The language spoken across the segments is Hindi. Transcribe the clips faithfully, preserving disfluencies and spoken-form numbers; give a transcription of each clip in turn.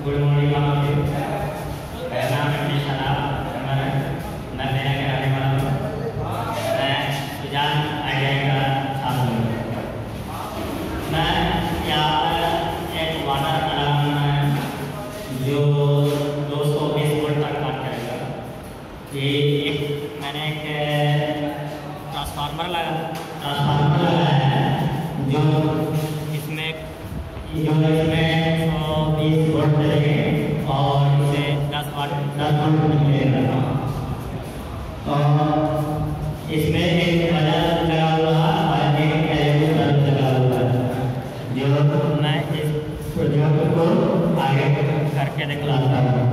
गुड मॉर्निंग आप सभी। मेरा नाम है शराब अमर है। मैं मेरा के रहने वाला हूँ। मैं सुजान आई टी आई का छात्र हूँ। मैं यहाँ पर एक वाटर अलार्म जो दो सौ बीस वोल्ट तक काम करेगा। ये एक मैंने एक ट्रांसफार्मर लगा ट्रांसफार्मर लगाया है जो इसमें जो इसमें सौ बीस वोल्ट चलेंगे और इसे दस वाट दस वोल्ट मिलेगा। और इसमें एक बल्ब लगा हुआ है और एक एलईडी बल्ब लगा हुआ है जो मैं इस प्रोजेक्ट को आगे करके दिखलाता हूँ।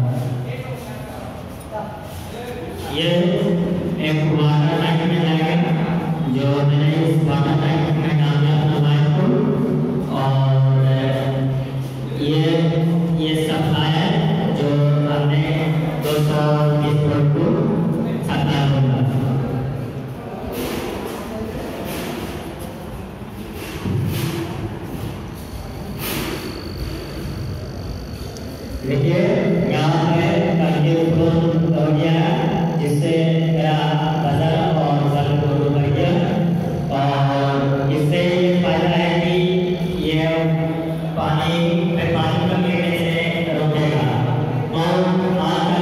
ये एक वाटर टैंक में जाएगा जो मैंने इस वाटर टैंक में डाल दिया अपना बाइक को। और ये ये सप्लाई है जो हमने दो सौ बीस वोल्ट को सप्लाई होगा। देखिए यहाँ पे करके ऊपर हो गया है जिससे मेरा बजर और बल्ब दोनों कर गया। और इससे ये फायदा है कि ये पानी में पानी का गिरने से रोकेगा। और आज